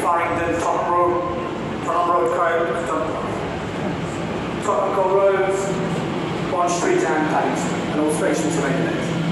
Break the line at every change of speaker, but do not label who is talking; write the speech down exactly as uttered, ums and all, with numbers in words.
Farringdon, Tottenham Road, Tottenham Road, Tottenham Road, one street and paved, and all stations are regulated.